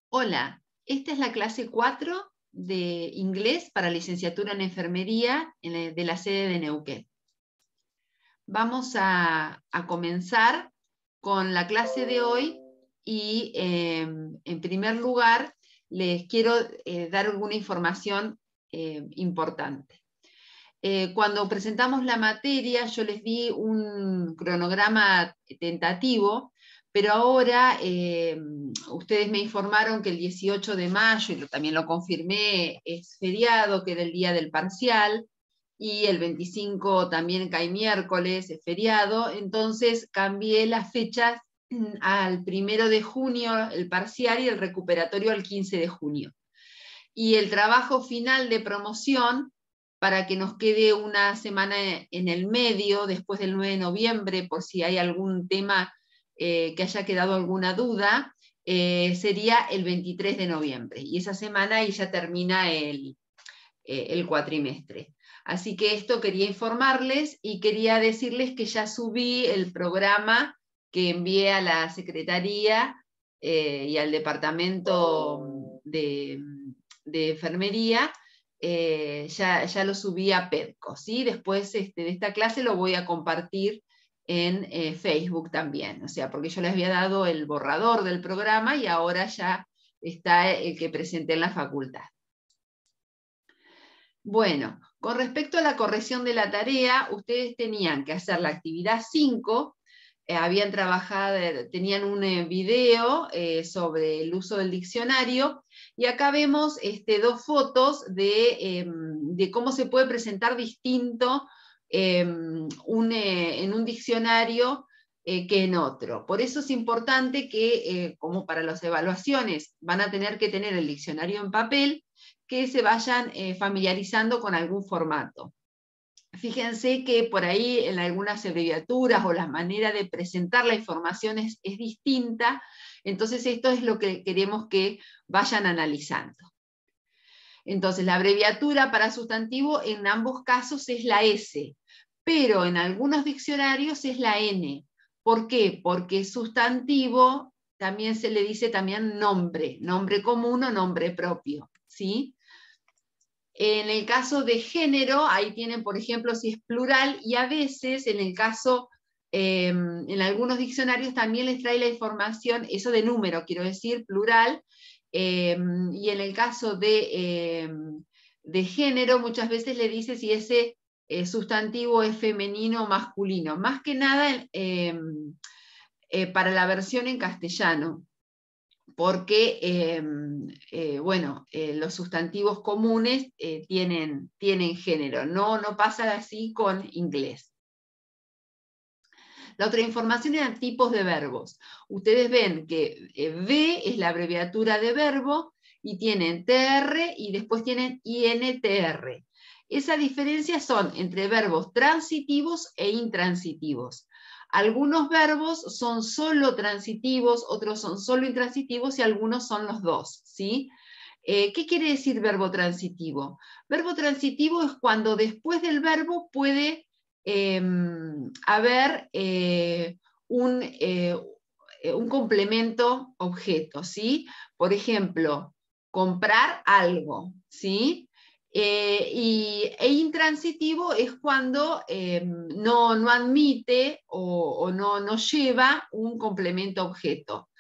Hola, esta es la clase 4 de inglés para licenciatura en enfermería de la sede de Neuquén. Vamos a comenzar con la clase de hoy y en primer lugar les quiero dar alguna información importante. Cuando presentamos la materia yo les di un cronograma tentativo, pero ahora ustedes me informaron que el 18 de mayo, y también lo confirmé, es feriado, que era el día del parcial, y el 25 también cae miércoles, es feriado, entonces cambié las fechas al 1 de junio el parcial y el recuperatorio al 15 de junio. Y el trabajo final de promoción, para que nos quede una semana en el medio, después del 9 de noviembre, por si hay algún tema que haya quedado alguna duda, sería el 23 de noviembre. Y esa semana ahí ya termina el cuatrimestre. Así que esto quería informarles y quería decirles que ya subí el programa que envié a la Secretaría y al Departamento de Enfermería, ya lo subí a PEDCO, ¿sí? Después de esta clase lo voy a compartir en Facebook también, o sea, porque yo les había dado el borrador del programa y ahora ya está el que presenté en la facultad. Bueno, con respecto a la corrección de la tarea, ustedes tenían que hacer la actividad 5, habían trabajado, tenían un video sobre el uso del diccionario, y acá vemos dos fotos de cómo se puede presentar distinto en un diccionario que en otro. Por eso es importante que, como para las evaluaciones van a tener que tener el diccionario en papel, que se vayan familiarizando con algún formato. Fíjense que por ahí en algunas abreviaturas o la manera de presentar la información es distinta, entonces esto es lo que queremos que vayan analizando. Entonces la abreviatura para sustantivo en ambos casos es la S, pero en algunos diccionarios es la N. ¿Por qué? Porque sustantivo también se le dice también nombre común o nombre propio, ¿sí? En el caso de género, ahí tienen, por ejemplo, si es plural, y a veces en el caso, en algunos diccionarios también les trae la información, eso de número, quiero decir, plural, y en el caso de género, muchas veces le dice si ese sustantivo es femenino o masculino, más que nada para la versión en castellano, porque los sustantivos comunes tienen género, no pasa así con inglés. La otra información eran tipos de verbos. Ustedes ven que V es la abreviatura de verbo y tienen TR y después tienen INTR. Esas diferencias son entre verbos transitivos e intransitivos. Algunos verbos son solo transitivos, otros son solo intransitivos y algunos son los dos, ¿sí? ¿Qué quiere decir verbo transitivo? Verbo transitivo es cuando después del verbo puede haber un complemento objeto, ¿sí? Por ejemplo, comprar algo, ¿sí? E intransitivo es cuando no admite o no lleva un complemento objeto.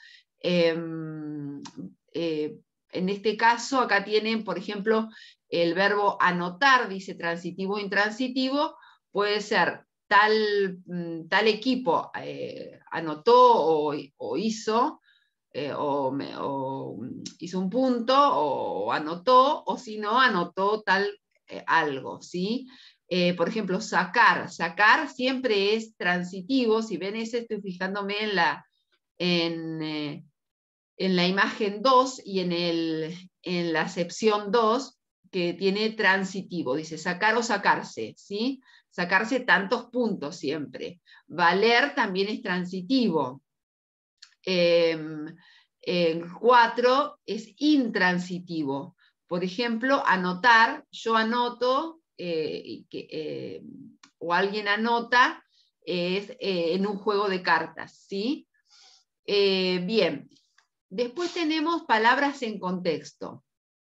En este caso, acá tienen, por ejemplo, el verbo anotar, dice transitivo o intransitivo, puede ser tal equipo anotó o hizo, o hizo un punto, o anotó, o si no, anotó tal algo, ¿sí? Por ejemplo, sacar siempre es transitivo. Si ven ese, estoy fijándome en la imagen 2 y en la acepción 2, que tiene transitivo, dice sacar o sacarse, ¿sí? Sacarse tantos puntos siempre. Valer también es transitivo. El 4 es intransitivo. Por ejemplo, anotar, yo anoto, o alguien anota, es en un juego de cartas, ¿sí? Bien, Después tenemos palabras en contexto.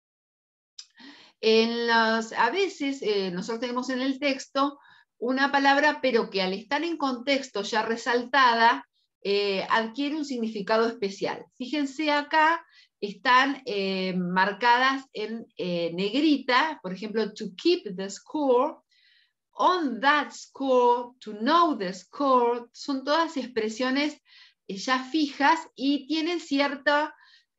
A veces nosotros tenemos en el texto una palabra, pero que al estar en contexto ya resaltada, adquiere un significado especial. Fíjense acá, están marcadas en negrita, por ejemplo, to keep the score, on that score, to know the score, son todas expresiones ya fijas y tienen ciertas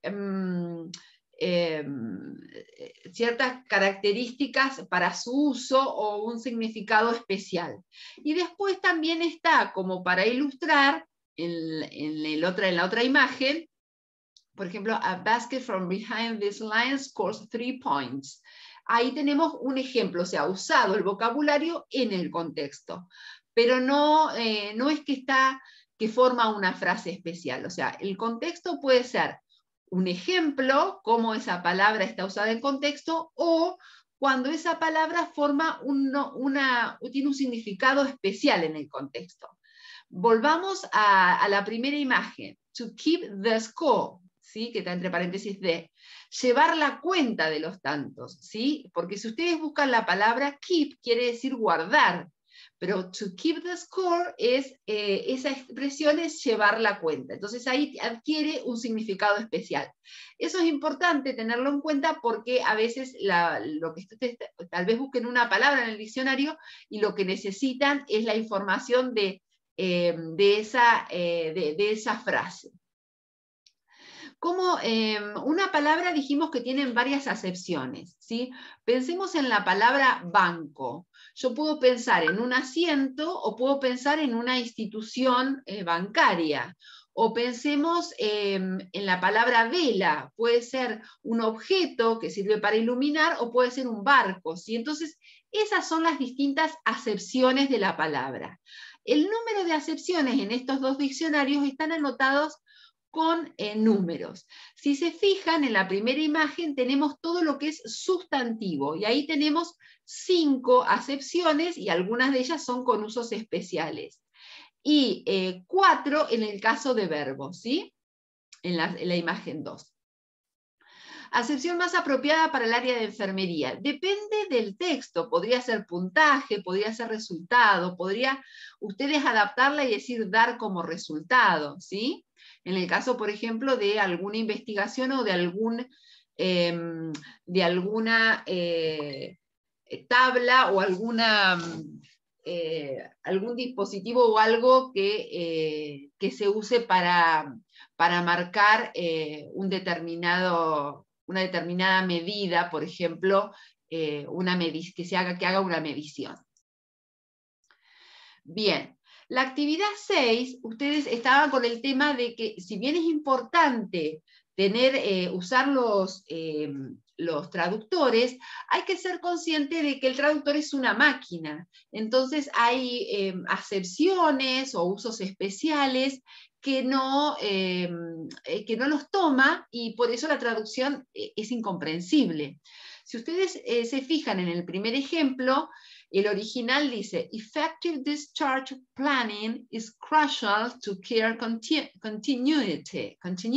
características para su uso o un significado especial. Y después también está, como para ilustrar, en la otra imagen, por ejemplo, a basket from behind this line scores 3 points. Ahí tenemos un ejemplo, o sea, usado el vocabulario en el contexto, pero no es que forma una frase especial. O sea, el contexto puede ser un ejemplo, cómo esa palabra está usada en contexto, o cuando esa palabra tiene un significado especial en el contexto. Volvamos a la primera imagen, to keep the score, ¿sí? Que está entre paréntesis de llevar la cuenta de los tantos, ¿sí? Porque si ustedes buscan la palabra keep, quiere decir guardar, pero to keep the score esa expresión es llevar la cuenta. Entonces ahí adquiere un significado especial. Eso es importante tenerlo en cuenta porque a veces lo que ustedes tal vez busquen una palabra en el diccionario y lo que necesitan es la información de esa frase. Como una palabra dijimos que tienen varias acepciones, ¿sí? Pensemos en la palabra banco. Yo puedo pensar en un asiento o puedo pensar en una institución bancaria. O pensemos en la palabra vela. Puede ser un objeto que sirve para iluminar o puede ser un barco, ¿sí? Entonces, esas son las distintas acepciones de la palabra. El número de acepciones en estos dos diccionarios están anotados con números. Si se fijan en la primera imagen tenemos todo lo que es sustantivo y ahí tenemos 5 acepciones y algunas de ellas son con usos especiales. Y 4 en el caso de verbos, ¿sí? En la imagen 2. Acepción más apropiada para el área de enfermería. Depende del texto, podría ser puntaje, podría ser resultado, podría ustedes adaptarla y decir dar como resultado, ¿sí? En el caso, por ejemplo, de alguna investigación o de alguna tabla o algún dispositivo o algo que se use para marcar una determinada medida, por ejemplo, que haga una medición. Bien. La actividad 6, ustedes estaban con el tema de que si bien es importante usar los traductores, hay que ser consciente de que el traductor es una máquina. Entonces hay acepciones o usos especiales que no los toma y por eso la traducción es incomprensible. Si ustedes se fijan en el primer ejemplo, el original dice, effective discharge planning is crucial to care continuity.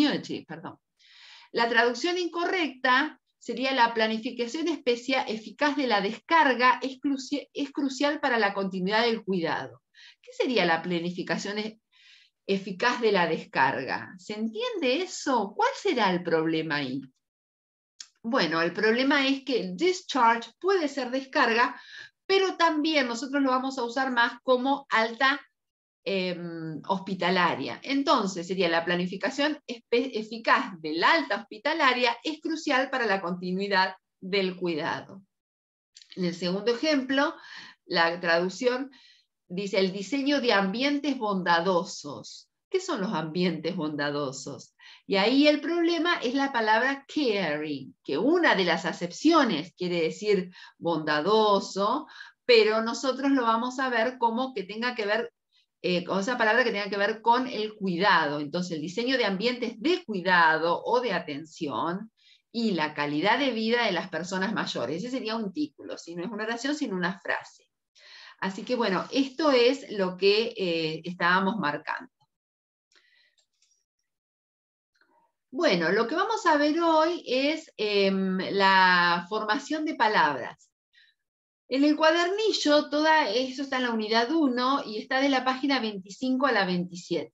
La traducción incorrecta sería la planificación eficaz de la descarga es crucial para la continuidad del cuidado. ¿Qué sería la planificación eficaz de la descarga? ¿Se entiende eso? ¿Cuál será el problema ahí? Bueno, el problema es que el discharge puede ser descarga, pero también nosotros lo vamos a usar más como alta hospitalaria. Entonces sería la planificación eficaz de la alta hospitalaria es crucial para la continuidad del cuidado. En el segundo ejemplo, la traducción dice el diseño de ambientes bondadosos. ¿Qué son los ambientes bondadosos? Y ahí el problema es la palabra caring, que una de las acepciones quiere decir bondadoso, pero nosotros lo vamos a ver como que tenga que ver con esa palabra que tenga que ver con el cuidado. Entonces, el diseño de ambientes de cuidado o de atención y la calidad de vida de las personas mayores. Ese sería un título, si no es una oración, sino una frase. Así que bueno, esto es lo que estábamos marcando. Bueno, lo que vamos a ver hoy es la formación de palabras. En el cuadernillo, todo eso está en la unidad 1 y está de la página 25 a la 27.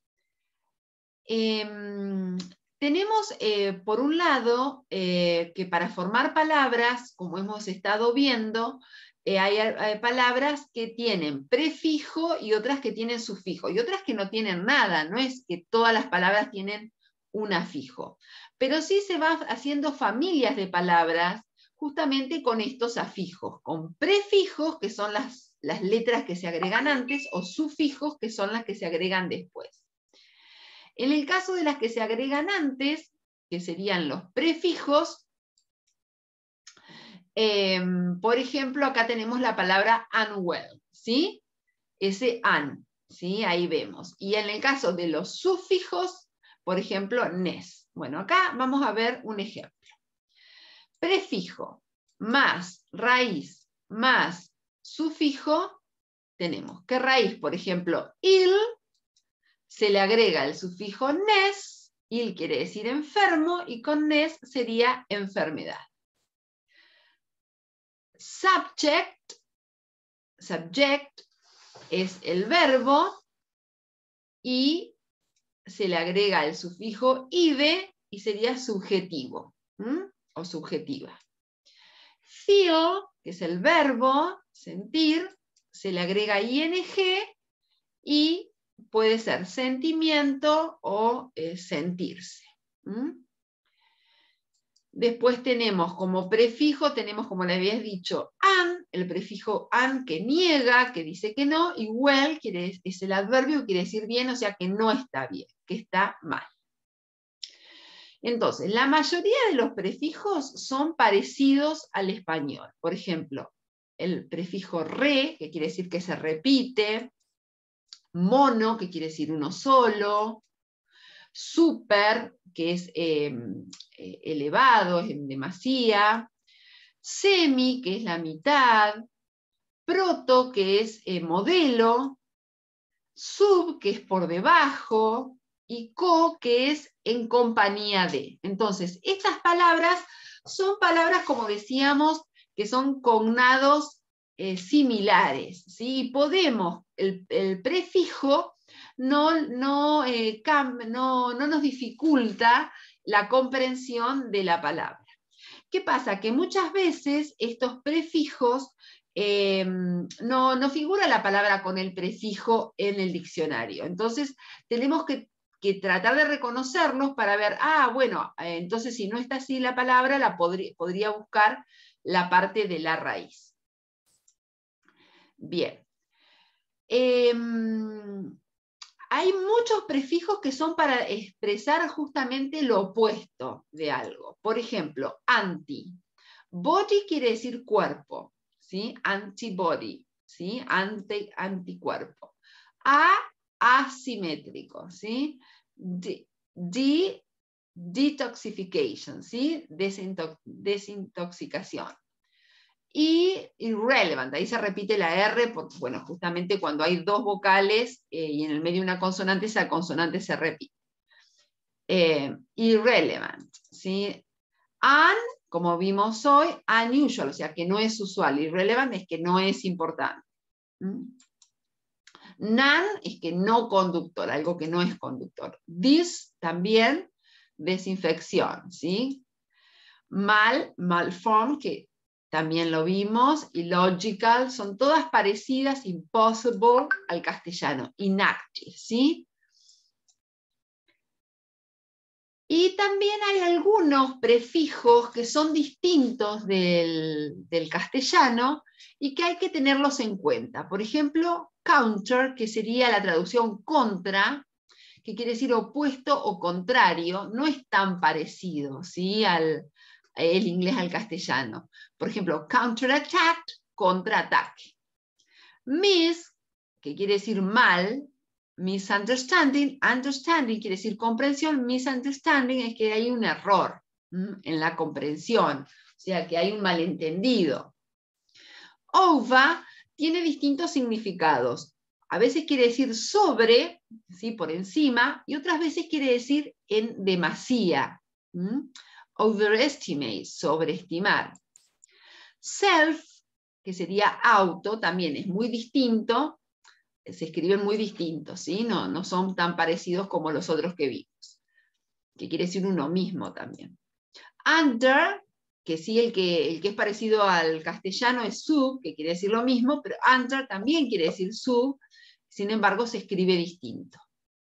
Tenemos, por un lado, que para formar palabras, como hemos estado viendo, hay palabras que tienen prefijo y otras que tienen sufijo, y otras que no tienen nada, no es que todas las palabras tienen un afijo, pero sí se van haciendo familias de palabras justamente con estos afijos, con prefijos, que son las letras que se agregan antes, o sufijos, que son las que se agregan después. En el caso de las que se agregan antes, que serían los prefijos, por ejemplo, acá tenemos la palabra unwell, ¿sí? Ese un, ¿sí? Ahí vemos. Y en el caso de los sufijos, por ejemplo, nes. Bueno, acá vamos a ver un ejemplo. Prefijo más raíz más sufijo, tenemos que raíz, por ejemplo, il, se le agrega el sufijo nes, il quiere decir enfermo, y con nes sería enfermedad. Subject es el verbo, y se le agrega el sufijo ide, y sería subjetivo, o subjetiva. Feel, que es el verbo, sentir, se le agrega ing, y puede ser sentimiento o sentirse. Después tenemos como prefijo, tenemos, como le habías dicho, an, el prefijo an, que niega, que dice que no, y well es el adverbio que quiere decir bien, o sea que no está bien, que está mal. Entonces, la mayoría de los prefijos son parecidos al español. Por ejemplo, el prefijo re, que quiere decir que se repite, mono, que quiere decir uno solo, super, que es elevado, es en demasía, semi, que es la mitad, proto, que es modelo, sub, que es por debajo, y co, que es en compañía de. Entonces, estas palabras son palabras, como decíamos, que son cognados similares, ¿sí? Podemos, el prefijo no nos dificulta la comprensión de la palabra. ¿Qué pasa? Que muchas veces estos prefijos no figura la palabra con el prefijo en el diccionario. Entonces, tenemos que tratar de reconocerlos para ver, bueno, entonces si no está así la palabra, podría buscar la parte de la raíz. Bien. Hay muchos prefijos que son para expresar justamente lo opuesto de algo. Por ejemplo, anti. Body quiere decir cuerpo, ¿sí? Antibody, ¿sí? Anticuerpo. Asimétrico, ¿sí? Detoxification, ¿sí? Desintoxicación. Y irrelevant, ahí se repite la R, porque, bueno, justamente cuando hay dos vocales y en el medio una consonante, esa consonante se repite. Irrelevant, ¿sí? Como vimos hoy, unusual, o sea, que no es usual. Irrelevant es que no es importante. None es que no conductor, algo que no es conductor. This también, desinfección, ¿sí? Malform, que también lo vimos, illogical, son todas parecidas, impossible al castellano, inactive, ¿sí? Y también hay algunos prefijos que son distintos del castellano y que hay que tenerlos en cuenta. Por ejemplo, counter, que sería la traducción contra, que quiere decir opuesto o contrario, no es tan parecido, ¿sí? El inglés al castellano. Por ejemplo, counterattack, contraataque. Miss, que quiere decir mal, misunderstanding, understanding quiere decir comprensión, misunderstanding es que hay un error en la comprensión, o sea, que hay un malentendido. Over tiene distintos significados. A veces quiere decir sobre, ¿sí? Por encima, y otras veces quiere decir en demasía. Overestimate, sobreestimar. Self, que sería auto, también es muy distinto, se escriben muy distintos, ¿sí? No son tan parecidos como los otros que vimos, que quiere decir uno mismo también. Under, que sí, el que es parecido al castellano es sub, que quiere decir lo mismo, pero under también quiere decir sub, sin embargo se escribe distinto.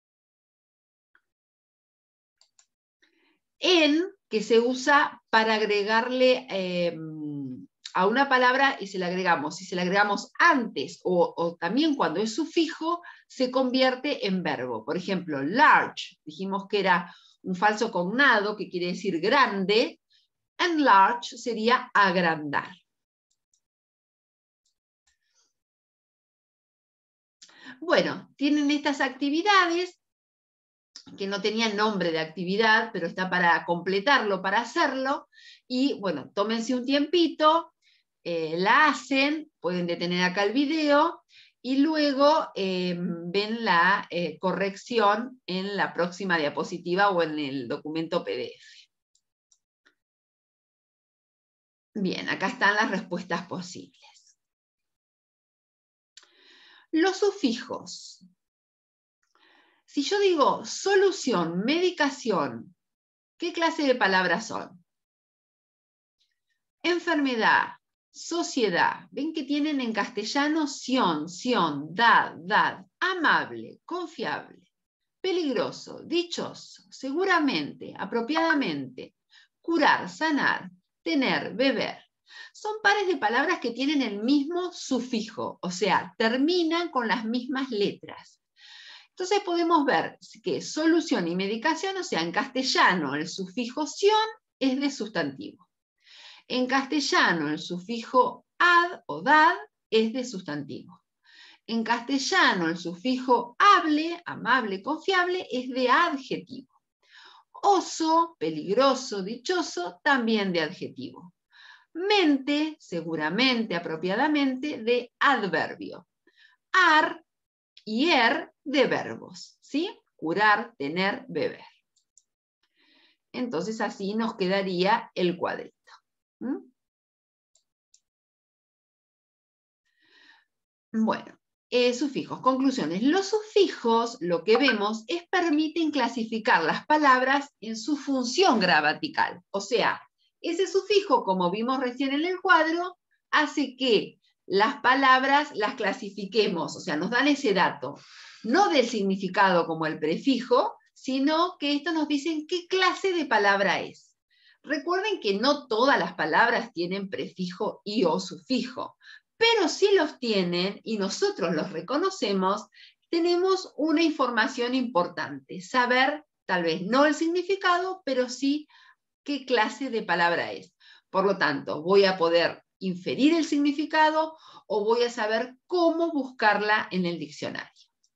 En, que se usa para agregarle a una palabra y se le agregamos, si se le agregamos antes o también cuando es sufijo, se convierte en verbo. Por ejemplo, large, dijimos que era un falso cognado, que quiere decir grande, enlarge sería agrandar. Bueno, tienen estas actividades que no tenían nombre de actividad, pero está para completarlo, para hacerlo, y bueno, tómense un tiempito, la hacen, pueden detener acá el video, y luego ven la corrección en la próxima diapositiva o en el documento PDF. Bien, acá están las respuestas posibles. Los sufijos. Si yo digo solución, medicación, ¿qué clase de palabras son? Enfermedad, sociedad. Ven que tienen en castellano sion, dad, amable, confiable, peligroso, dichoso, seguramente, apropiadamente, curar, sanar, tener, beber. Son pares de palabras que tienen el mismo sufijo, o sea, terminan con las mismas letras. Entonces podemos ver que solución y medicación, o sea, en castellano el sufijo sion es de sustantivo. En castellano el sufijo ad o dad es de sustantivo. En castellano el sufijo able, amable, confiable, es de adjetivo. Oso, peligroso, dichoso, también de adjetivo. Mente, seguramente, apropiadamente, de adverbio. Ar y de verbos, ¿sí? Curar, tener, beber. Entonces así nos quedaría el cuadrito. Bueno, sufijos, conclusiones. Los sufijos, lo que vemos, permiten clasificar las palabras en su función gramatical. O sea, ese sufijo, como vimos recién en el cuadro, hace que las palabras las clasifiquemos, o sea, nos dan ese dato, no del significado como el prefijo, sino que esto nos dice qué clase de palabra es. Recuerden que no todas las palabras tienen prefijo y o sufijo, pero si los tienen y nosotros los reconocemos, tenemos una información importante, saber tal vez no el significado, pero sí qué clase de palabra es. Por lo tanto, voy a poder inferir el significado o voy a saber cómo buscarla en el diccionario.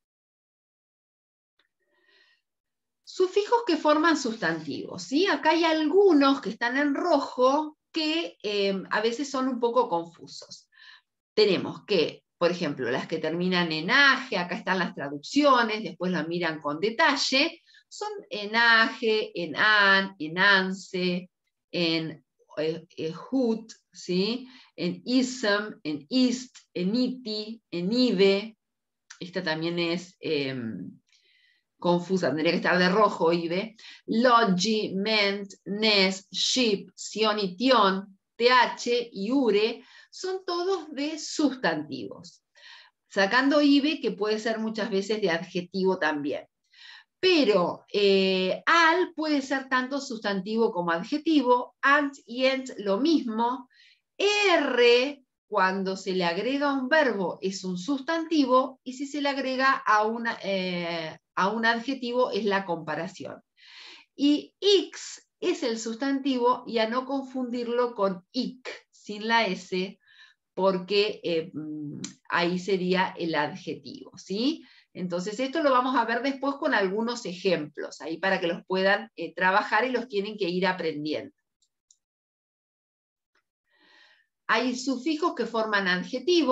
Sufijos que forman sustantivos, ¿sí? Acá hay algunos que están en rojo que a veces son un poco confusos. Tenemos que, por ejemplo, las que terminan en age, acá están las traducciones, después las miran con detalle, son en age, en an, en anse, en hut, ¿sí? En ism, en ist, en iti, en ive. Esta también es confusa, tendría que estar de rojo, ive. Logi, ment, nes, ship, sion y tion, th y ure, son todos de sustantivos. Sacando ive, que puede ser muchas veces de adjetivo también. Pero al puede ser tanto sustantivo como adjetivo, ant y ent lo mismo, r cuando se le agrega un verbo es un sustantivo y si se le agrega a un adjetivo es la comparación. Y x es el sustantivo y a no confundirlo con ic, sin la s, porque ahí sería el adjetivo, ¿sí? Entonces esto lo vamos a ver después con algunos ejemplos, ahí para que los puedan trabajar y los tienen que ir aprendiendo. Hay sufijos que forman adjetivos,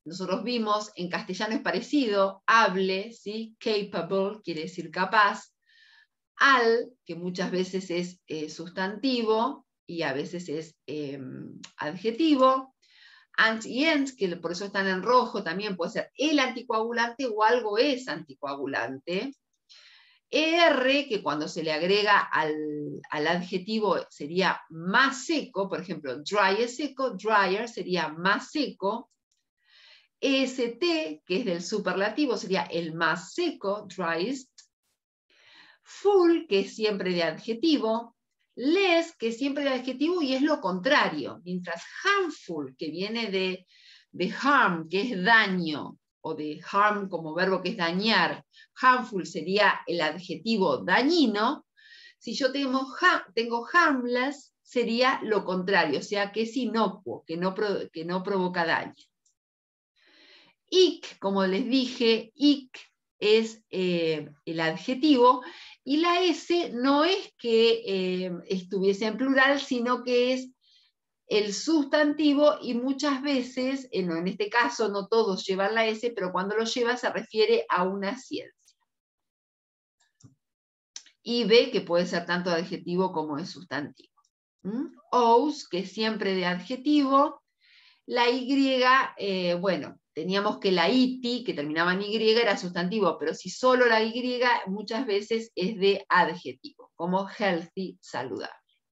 nosotros vimos, en castellano es parecido, hable, ¿sí? Capable quiere decir capaz, al, que muchas veces es sustantivo y a veces es adjetivo, ant y ent, que por eso están en rojo, también puede ser el anticoagulante o algo es anticoagulante. ER, que cuando se le agrega al adjetivo sería más seco, por ejemplo, dry es seco, drier sería más seco. EST, que es del superlativo, sería el más seco, driest. Full, que es siempre de adjetivo. Less, que es siempre de adjetivo y es lo contrario. Mientras harmful, que viene de harm, que es daño, o de harm como verbo que es dañar, harmful sería el adjetivo dañino. Si yo tengo harmless, sería lo contrario, o sea que es inocuo, que no provoca daño. Ic, como les dije, ic es el adjetivo, y la S no es que estuviese en plural, sino que es el sustantivo, y muchas veces, en este caso no todos llevan la S, pero cuando lo lleva se refiere a una ciencia. Y B, que puede ser tanto de adjetivo como de sustantivo. Ous, que es siempre de adjetivo. La Y, bueno, teníamos que la iti, que terminaba en Y, era sustantivo, pero si solo la Y muchas veces es de adjetivo, como healthy, saludable.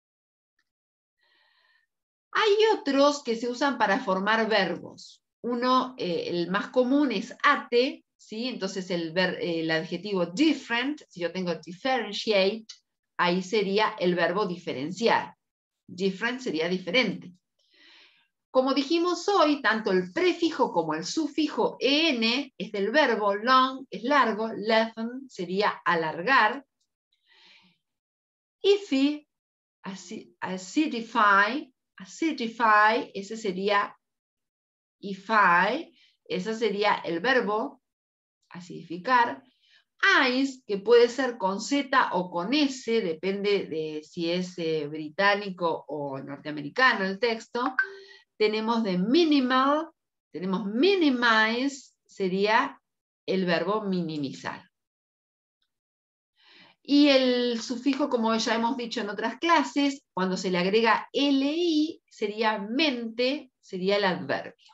Hay otros que se usan para formar verbos. Uno, el más común es ate, ¿sí? Entonces el adjetivo different, si yo tengo differentiate, ahí sería el verbo diferenciar. Different sería diferente. Como dijimos hoy, tanto el prefijo como el sufijo en es del verbo long, es largo, lengthen sería alargar. Ify, acidify, ese sería ify, ese sería el verbo acidificar. Ice, que puede ser con Z o con S, depende de si es británico o norteamericano el texto. Tenemos de minimal, tenemos minimize, sería el verbo minimizar. Y el sufijo, como ya hemos dicho en otras clases, cuando se le agrega li, sería mente, sería el adverbio.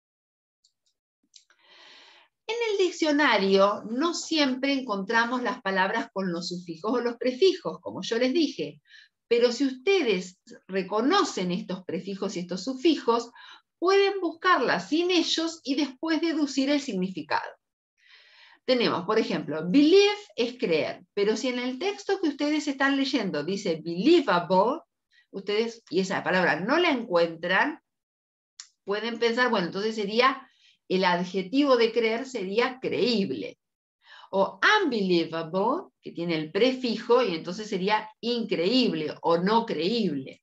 En el diccionario no siempre encontramos las palabras con los sufijos o los prefijos, como yo les dije, pero si ustedes reconocen estos prefijos y estos sufijos, pueden buscarlas sin ellos y después deducir el significado. Tenemos, por ejemplo, believe es creer, pero si en el texto que ustedes están leyendo dice believable, ustedes, y esa palabra no la encuentran, pueden pensar, bueno, entonces sería, el adjetivo de creer sería creíble. O unbelievable, que tiene el prefijo, y entonces sería increíble o no creíble.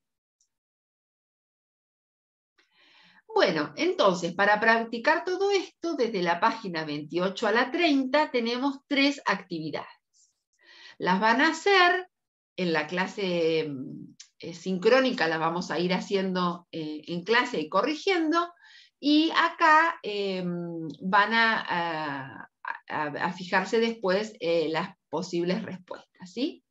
Bueno, entonces, para practicar todo esto, desde la página 28 a la 30, tenemos 3 actividades. Las van a hacer en la clase sincrónica, las vamos a ir haciendo en clase y corrigiendo, y acá van a fijarse después las posibles respuestas, ¿sí?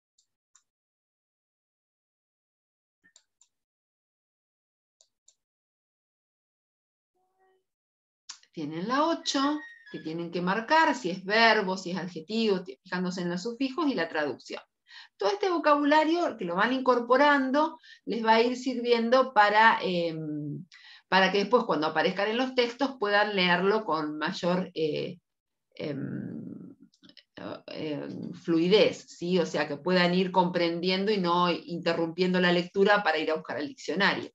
Tienen la 8, que tienen que marcar si es verbo, si es adjetivo, fijándose en los sufijos y la traducción. Todo este vocabulario que lo van incorporando les va a ir sirviendo para que después cuando aparezcan en los textos puedan leerlo con mayor fluidez, ¿sí? O sea, que puedan ir comprendiendo y no interrumpiendo la lectura para ir a buscar el diccionario.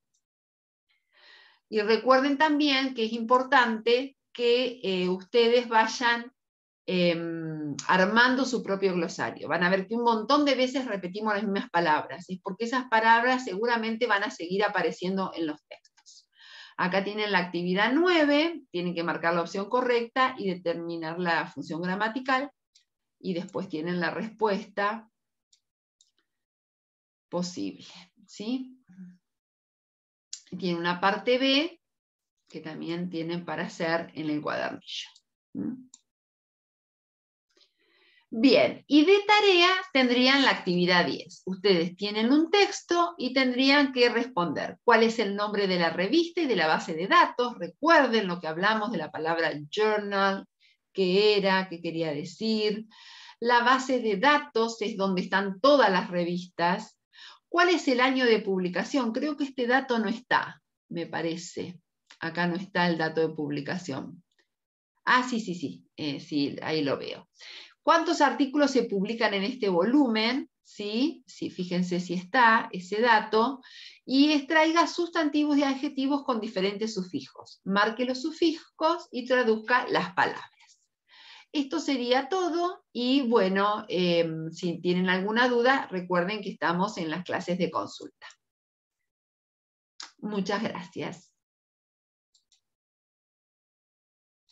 Y recuerden también que es importante que ustedes vayan armando su propio glosario. Van a ver que un montón de veces repetimos las mismas palabras, es porque esas palabras seguramente van a seguir apareciendo en los textos. Acá tienen la actividad 9, tienen que marcar la opción correcta y determinar la función gramatical, y después tienen la respuesta posible, ¿sí? Tiene una parte B, que también tienen para hacer en el cuadernillo. Bien, y de tarea tendrían la actividad 10. Ustedes tienen un texto y tendrían que responder cuál es el nombre de la revista y de la base de datos. Recuerden lo que hablamos de la palabra journal, qué era, qué quería decir. La base de datos es donde están todas las revistas. ¿Cuál es el año de publicación? Creo que este dato no está, me parece. Acá no está el dato de publicación. Ah, sí, sí, ahí lo veo. ¿Cuántos artículos se publican en este volumen? ¿Sí? Sí, fíjense si está ese dato. Y extraiga sustantivos y adjetivos con diferentes sufijos. Marque los sufijos y traduzca las palabras. Esto sería todo. Y bueno, si tienen alguna duda, recuerden que estamos en las clases de consulta. Muchas gracias.